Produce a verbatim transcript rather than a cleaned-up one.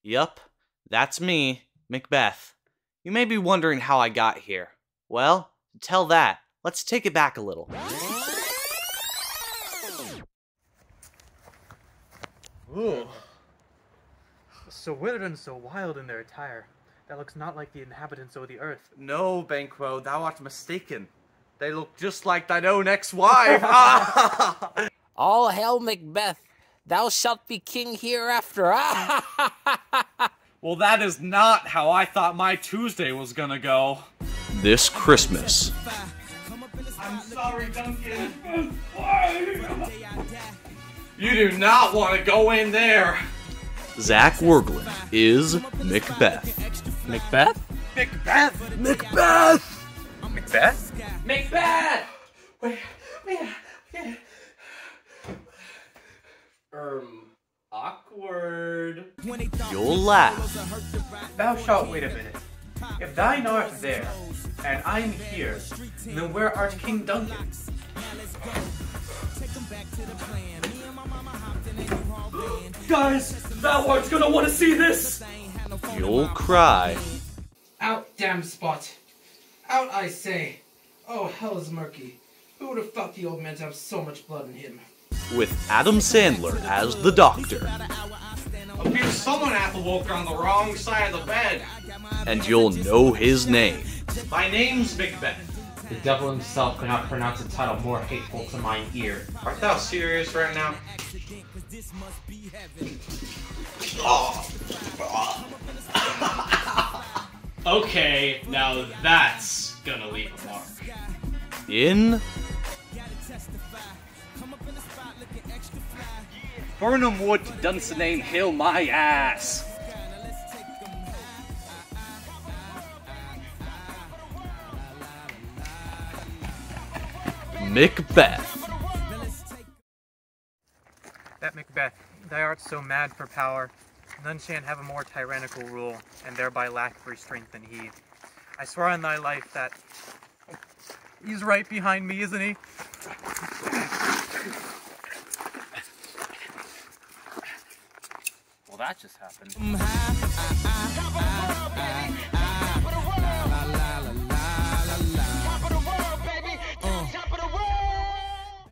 Yup, that's me, Macbeth. You may be wondering how I got here. Well, to tell that, let's take it back a little. Ooh. So withered and so wild in their attire. That looks not like the inhabitants of the earth. No, Banquo, thou art mistaken. They look just like thine own ex-wife. All hail Macbeth. Thou shalt be king hereafter. Well, that is not how I thought my Tuesday was gonna go. This Christmas. I'm sorry, Duncan. You do not want to go in there. Zach Wergeland is Macbeth. Macbeth? Macbeth! Macbeth! Macbeth? Macbeth! Wait, wait, wait. Um, awkward. You'll laugh. Thou shalt wait a minute. If thine art there, and I'm here, then where art King Duncan? Guys, thou art gonna want to see this! You'll cry. Out, damn spot. Out, I say. Oh, hell is murky. Who would have thought the old man to have so much blood in him? With Adam Sandler as the doctor. Appears someone hath awoke on the wrong side of the bed. And you'll know his name. My name's Macbeth. The devil himself could not pronounce a title more hateful to mine ear. Art thou serious right now? Okay, now that's gonna leave a mark. In Burnham Wood to Dunsinane Hill, my ass! Macbeth. That Macbeth, thou art so mad for power, none shan't have a more tyrannical rule, and thereby lack of restraint than he. I swear on thy life that... He's right behind me, isn't he? Well, that just happened.